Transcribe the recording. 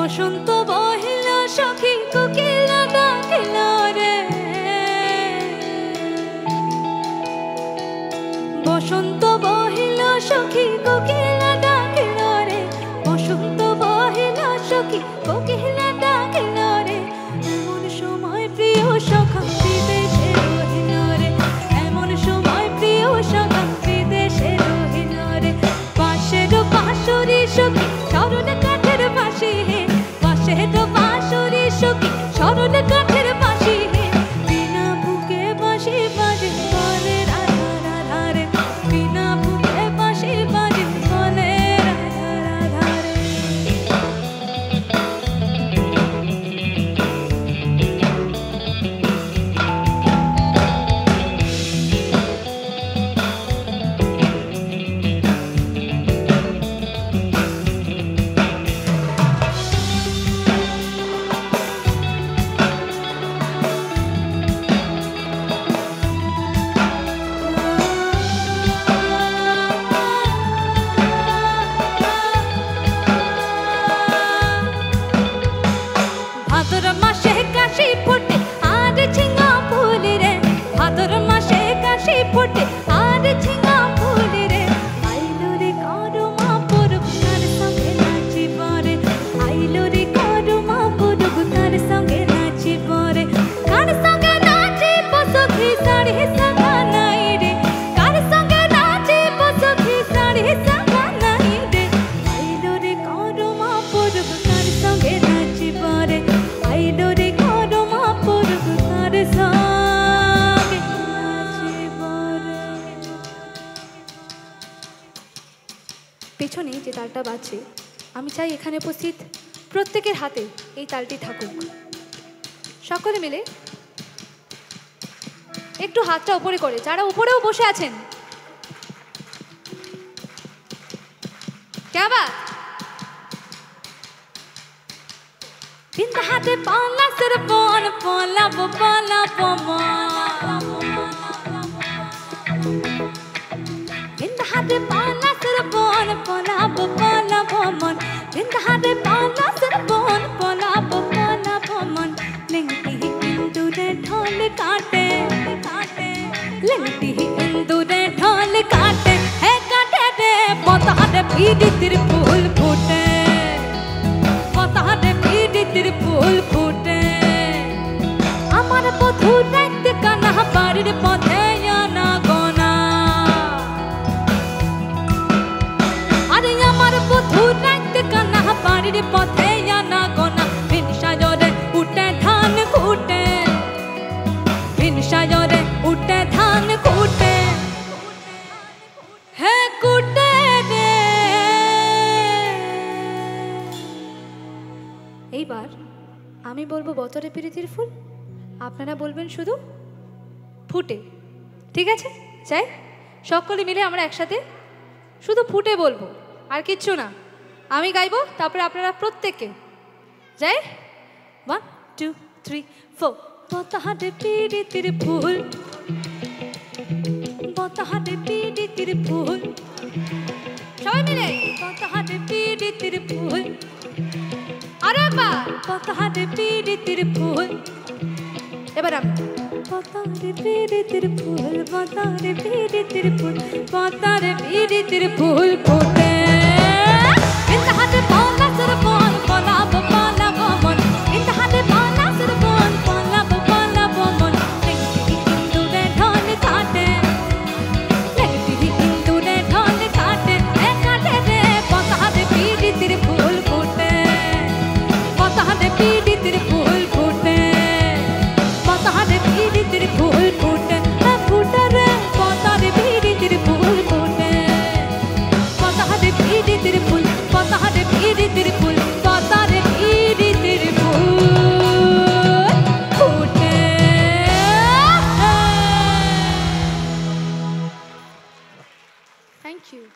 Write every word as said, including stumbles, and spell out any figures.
বসন্ত বহিল সখী কোকিলা ডাকিল রে, বসন্ত বহিল সখী কোকিলা ডাকিল রে, বসন্ত বহিল সখী কোকিলা ডাকিল রে। এমন সময় প্রিয় সখা বিদেশে রহিল রে, এমন সময় প্রিয় সখা বিদেশে রহিল রে। পাশের বাঁশরি সখী স্মরণ কাঠের বাঁশি হে, পাশের বাঁশরি সখী স্মরণ কাঠের বাঁশি হে। বিনা বুকে বাঁশি বাজে বলে রাধা রাধা রে, বিনা বুকে বাঁশি বাজে বলে রাধা রাধা রে। ভাদর মাসে কাশি ফোটে আর ঝিঙা ফুল রে, ভাদর মাসে কাশি ফোটে আর ঝিঙা ফুল রে। আইলো রে করমা পরব তার সঙ্গে নাচিব রে, আইলো রে করমা পরব তার সঙ্গে নাচিব রে। কার সঙ্গে নাচিব সখী শাড়ি সাদা নাই রে, কার সঙ্গে নাচিব সখী শাড়ি সাদা নাই রে। আইলো রে করমা পরব তার সঙ্গে নাচিব রে, আইলো রে করমা পরব তার সঙ্গে নাচিব রে। পেছনে যে তালটা বাজছে আমি চাই এখানে উপস্থিত প্রত্যেকের হাতে এই তালটি থাকুক। সকলে মিলে একটু হাতটা উপরে করে, যারা উপরেও বসে আছেন ক্যা বাত। বিন্দা হাতে পালা সর পন পলা পলা পমন, বিন্দা হাতে পালা সর পন পলা পলা পমন, বিন্দা হাতে পালা সর পন পলা পলা পমন। লিংটি ইন্দুরে ঢোল কাটে কাটে, লিংটি ইন্দুরে ঢোল কাটে হে কাটে রে। পতারে পীড়িতের ফুল ফুটে, পতারে পীড়িতের ফুল ফুটে। আমার বধূ দেখতে কানা বাড়ির পথে আনা গোনা, আরে আমার বধূ দেখতে কানা বাড়ির পথে আনা গোনা। বিন সাজরে উঠে ধান কুটে, বিন সাজরে উঠে ধান কুটে হে কুটে রে। এইবার আমি বলবো বতরে প্রীতির ফুল, আপনারা বলবেন শুধু ফুটে, ঠিক আছে? চাই সকলে মিলে আমরা একসাথে শুধু ফুটে বলবো, আর কিচ্ছু না। আমি গাইবো, তারপরে আপনারা প্রত্যেকে যাই। One two three four. বতরে প্রীতির ফুল, বতরে প্রীতির ফুল, সবাই মিলে বতরে প্রীতির ফুল। আরে একবার বতরে প্রীতির ফুল। এবার আমি বতরে প্রীতির ফুল, বতরে প্রীতির ফুল, বতরে প্রীতির ফুল ফুটে।